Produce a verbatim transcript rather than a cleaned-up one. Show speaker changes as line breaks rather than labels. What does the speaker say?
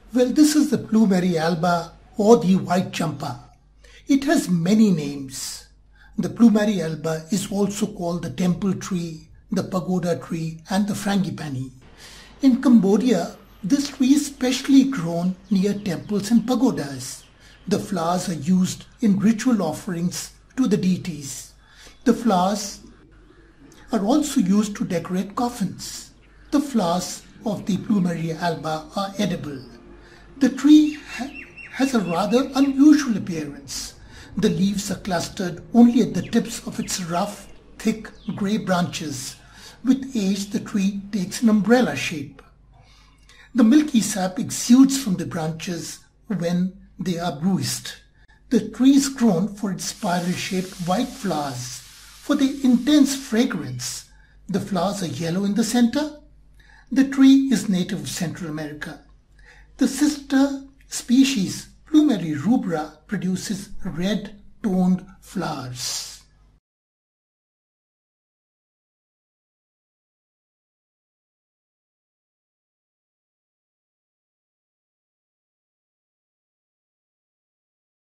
Well, this is the Plumeria alba or the white champa. It has many names. The Plumeria alba is also called the temple tree, the pagoda tree and the frangipani. In Cambodia, this tree is specially grown near temples and pagodas. The flowers are used in ritual offerings to the deities. The flowers are also used to decorate coffins. The flowers of the Plumeria alba are edible. The tree ha has a rather unusual appearance. The leaves are clustered only at the tips of its rough, thick, grey branches. With age, the tree takes an umbrella shape. The milky sap exudes from the branches when they are bruised. The tree is grown for its spiral-shaped white flowers, for their intense fragrance. The flowers are yellow in the center. The tree is native of Central America. The sister species, Plumeria rubra, produces red-toned flowers.